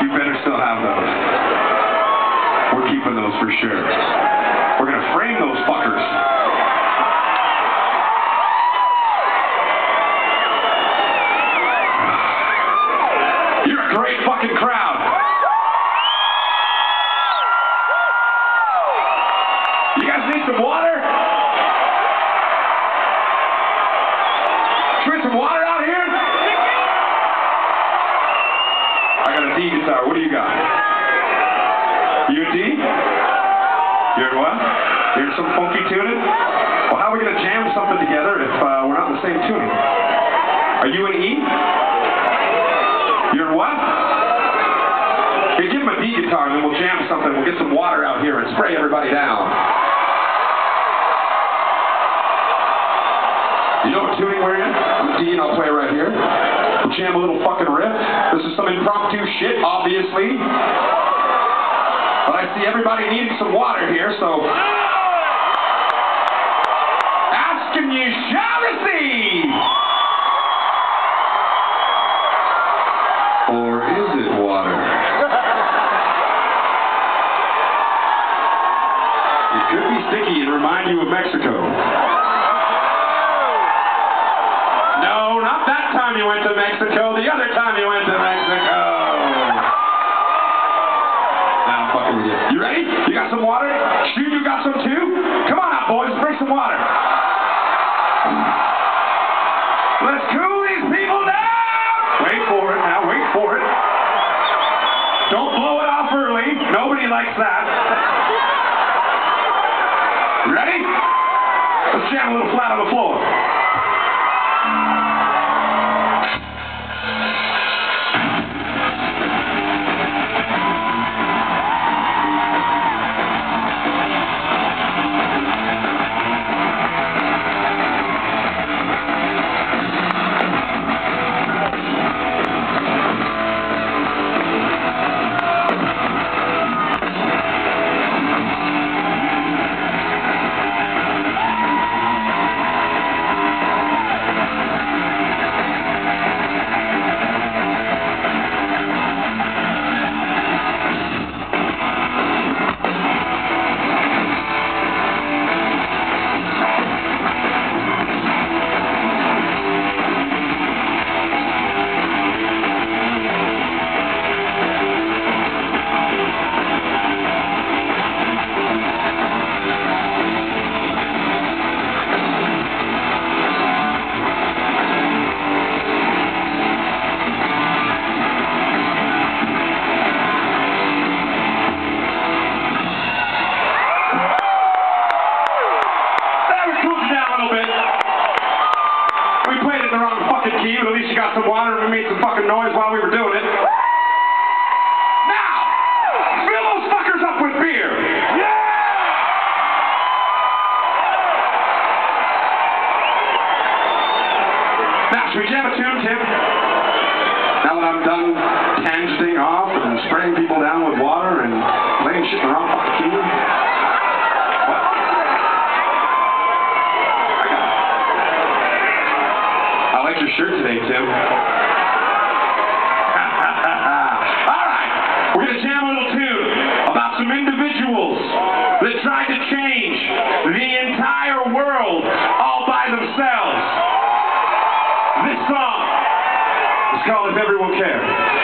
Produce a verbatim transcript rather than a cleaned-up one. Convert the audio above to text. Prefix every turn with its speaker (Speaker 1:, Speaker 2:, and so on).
Speaker 1: You better still have those. We're keeping those for sure. We're going to frame those fuckers. You're a great fucking crowd. You guys need some water? Should we get some water out here? I got a D guitar. What do you got? You a D? You're what? You're some funky tuning? Well, how are we going to jam something together if uh, we're not in the same tuning? Are you an E? You're what? Hey, give him a D guitar and then we'll jam something. We'll get some water out here and spray everybody down. You know what tuning we're in? I'm D and I'll play right here. We'll jam a little fucking riff. This is some impromptu shit, obviously. But I see everybody needing some water here, so... Ask and you shall receive! Or is it water? It could be sticky and remind you of Mexico. No, not that time you went to Mexico. The other time you went to Mexico. Now I'm fucking with you. You ready? You got some water? Stu, you got some too? Come on out, boys. Bring some water. Let's cool these people down. Wait for it now. Wait for it. Don't blow it off early. Nobody likes that. Ready? Let's jam a little flat on the floor. Key, but at least you got some water and we made some fucking noise while we were doing it. Now, fill those fuckers up with beer. Yeah! Now, should we jam a tune, Tim? Now that I'm done tangenting off and spraying people down with water and playing shit in the wrong fucking key. What? I like your shirt today, Tim. Alright, we're going to jam a little tune about some individuals that tried to change the entire world all by themselves. This song is called If Everyone Cared.